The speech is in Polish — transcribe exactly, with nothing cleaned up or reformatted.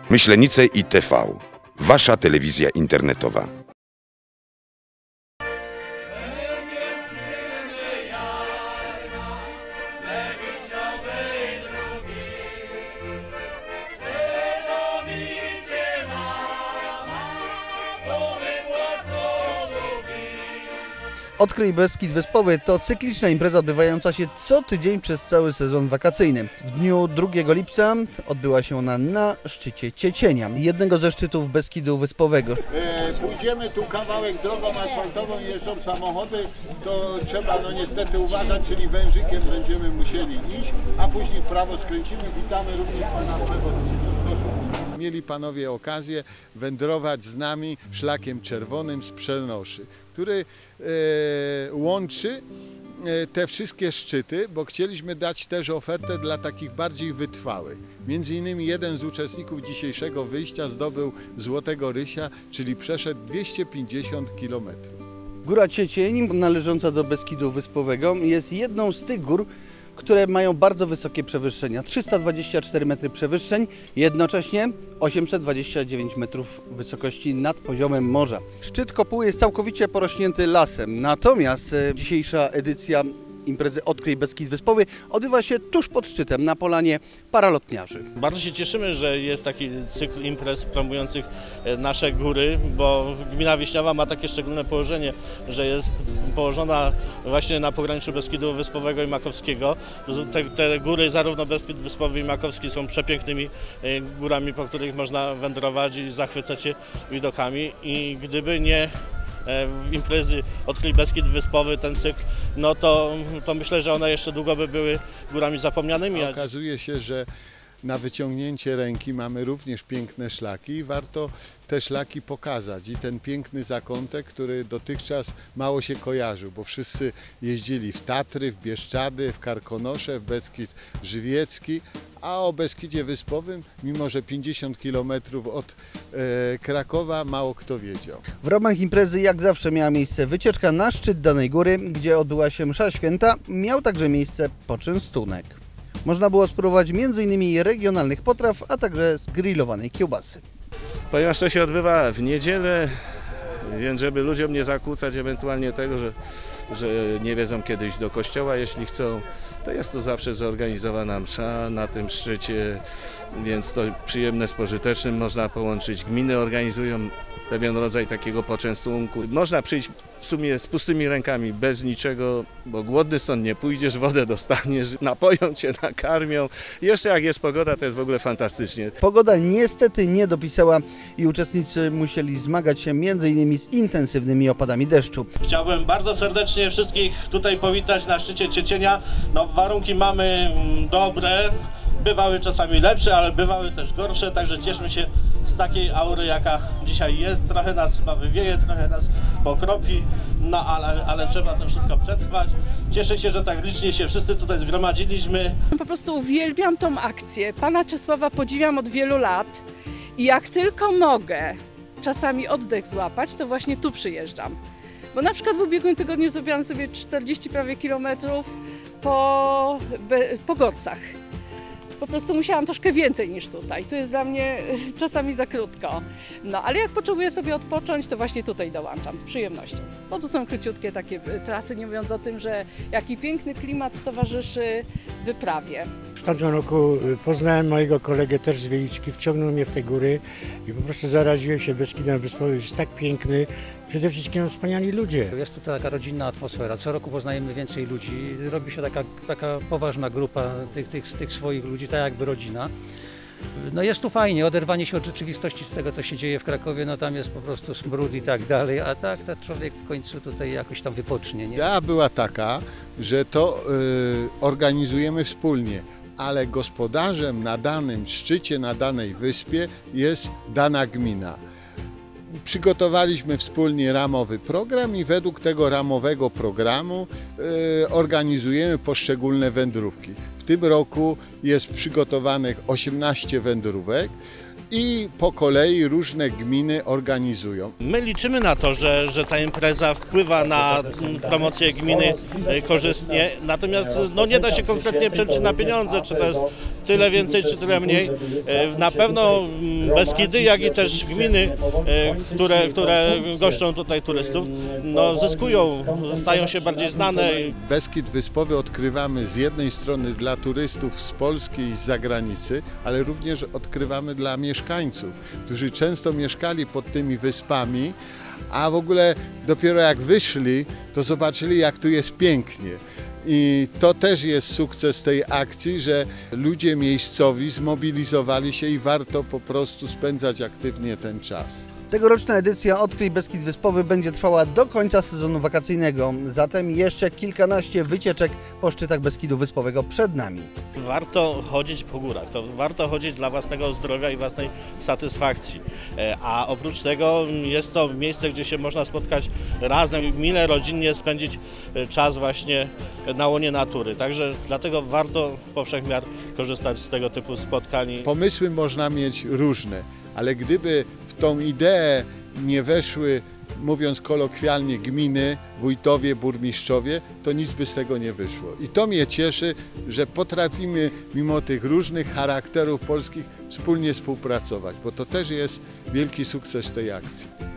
Myślenice i T V. Wasza telewizja internetowa. Odkryj Beskid Wyspowy to cykliczna impreza odbywająca się co tydzień przez cały sezon wakacyjny. W dniu drugiego lipca odbyła się ona na szczycie Ciecienia, jednego ze szczytów Beskidu Wyspowego. E, pójdziemy tu kawałek drogą asfaltową, jeżdżą samochody, to trzeba no niestety uważać, czyli wężykiem będziemy musieli iść, a później w prawo skręcimy. Witamy również pana przewodniczącego. Mieli panowie okazję wędrować z nami szlakiem czerwonym z Przenoszy, który e, łączy e, te wszystkie szczyty, bo chcieliśmy dać też ofertę dla takich bardziej wytrwałych. Między innymi jeden z uczestników dzisiejszego wyjścia zdobył Złotego Rysia, czyli przeszedł dwieście pięćdziesiąt kilometrów. Góra Ciecień, należąca do Beskidu Wyspowego, jest jedną z tych gór, które mają bardzo wysokie przewyższenia. trzysta dwadzieścia cztery metry przewyższeń, jednocześnie osiemset dwadzieścia dziewięć metrów wysokości nad poziomem morza. Szczyt kopuły jest całkowicie porośnięty lasem, natomiast dzisiejsza edycja imprezy Odkryj Beskid Wyspowy odbywa się tuż pod szczytem na polanie paralotniarzy. Bardzo się cieszymy, że jest taki cykl imprez promujących nasze góry, bo gmina Wiśniowa ma takie szczególne położenie, że jest położona właśnie na pograniczu Beskidu Wyspowego i Makowskiego. Te, te góry, zarówno Beskid Wyspowy i Makowski, są przepięknymi górami, po których można wędrować i zachwycać się widokami, i gdyby nie imprezy Odkryj Beskid Wyspowy, ten cykl, no to, to myślę, że one jeszcze długo by były górami zapomnianymi. Okazuje się, że na wyciągnięcie ręki mamy również piękne szlaki i warto te szlaki pokazać. I ten piękny zakątek, który dotychczas mało się kojarzył, bo wszyscy jeździli w Tatry, w Bieszczady, w Karkonosze, w Beskid Żywiecki, a o Beskidzie Wyspowym, mimo że pięćdziesiąt kilometrów od e, Krakowa, mało kto wiedział. W ramach imprezy jak zawsze miała miejsce wycieczka na szczyt danej góry, gdzie odbyła się msza święta. Miał także miejsce poczęstunek. Można było spróbować między innymi regionalnych potraw, a także zgrillowanej kiełbasy. Ponieważ to się odbywa w niedzielę, więc żeby ludziom nie zakłócać ewentualnie tego, że, że nie wiedzą kiedy iść do kościoła, jeśli chcą, to jest to zawsze zorganizowana msza na tym szczycie, więc to przyjemne z pożytecznym można połączyć. Gminy organizują pewien rodzaj takiego poczęstunku. Można przyjść w sumie z pustymi rękami, bez niczego, bo głodny stąd nie pójdziesz, wodę dostaniesz, napoją cię, nakarmią. Jeszcze jak jest pogoda, to jest w ogóle fantastycznie. Pogoda niestety nie dopisała i uczestnicy musieli zmagać się między innymi z intensywnymi opadami deszczu. Chciałbym bardzo serdecznie wszystkich tutaj powitać na szczycie Ciecienia. No, warunki mamy dobre. Bywały czasami lepsze, ale bywały też gorsze, także cieszmy się z takiej aury, jaka dzisiaj jest. Trochę nas chyba wywieje, trochę nas pokropi, no ale, ale trzeba to wszystko przetrwać. Cieszę się, że tak licznie się wszyscy tutaj zgromadziliśmy. Po prostu uwielbiam tą akcję. Pana Czesława podziwiam od wielu lat i jak tylko mogę czasami oddech złapać, to właśnie tu przyjeżdżam. Bo na przykład w ubiegłym tygodniu zrobiłam sobie czterdzieści prawie kilometrów po, po Gorcach. Po prostu musiałam troszkę więcej niż tutaj. Tu jest dla mnie czasami za krótko. No, ale jak potrzebuję sobie odpocząć, to właśnie tutaj dołączam z przyjemnością. Bo tu są króciutkie takie trasy, nie mówiąc o tym, że jaki piękny klimat towarzyszy wyprawie. W tamtym roku poznałem mojego kolegę też z Wieliczki, wciągnął mnie w te góry i po prostu zaraziłem się Beskidem Wyspowym. Jest tak piękny, przede wszystkim wspaniali ludzie. Jest tutaj taka rodzinna atmosfera, co roku poznajemy więcej ludzi, robi się taka, taka poważna grupa tych, tych, tych swoich ludzi, tak jakby rodzina. No jest tu fajnie, oderwanie się od rzeczywistości z tego, co się dzieje w Krakowie, no tam jest po prostu smród i tak dalej, a tak to człowiek w końcu tutaj jakoś tam wypocznie. Nie? Idea była taka, że to y, organizujemy wspólnie, ale gospodarzem na danym szczycie, na danej wyspie jest dana gmina. Przygotowaliśmy wspólnie ramowy program i według tego ramowego programu y, organizujemy poszczególne wędrówki. W tym roku jest przygotowanych osiemnaście wędrówek i po kolei różne gminy organizują. My liczymy na to, że, że ta impreza wpływa na promocję gminy korzystnie, natomiast no, nie da się konkretnie przeliczyć na pieniądze, czy to jest tyle więcej czy tyle mniej. Na pewno Beskidy, jak i też gminy, które, które goszczą tutaj turystów, no zyskują, stają się bardziej znane. Beskid Wyspowy odkrywamy z jednej strony dla turystów z Polski i z zagranicy, ale również odkrywamy dla mieszkańców, którzy często mieszkali pod tymi wyspami, a w ogóle dopiero jak wyszli, to zobaczyli, jak tu jest pięknie. I to też jest sukces tej akcji, że ludzie miejscowi zmobilizowali się i warto po prostu spędzać aktywnie ten czas. Tegoroczna edycja Odkryj Beskid Wyspowy będzie trwała do końca sezonu wakacyjnego, zatem jeszcze kilkanaście wycieczek po szczytach Beskidu Wyspowego przed nami. Warto chodzić po górach, to warto chodzić dla własnego zdrowia i własnej satysfakcji, a oprócz tego jest to miejsce, gdzie się można spotkać razem, mile rodzinnie spędzić czas właśnie na łonie natury, także dlatego warto powszechmiar korzystać z tego typu spotkań. Pomysły można mieć różne, ale gdyby w tą ideę nie weszły, mówiąc kolokwialnie, gminy, wójtowie, burmistrzowie, to nic by z tego nie wyszło. I to mnie cieszy, że potrafimy mimo tych różnych charakterów polskich wspólnie współpracować, bo to też jest wielki sukces tej akcji.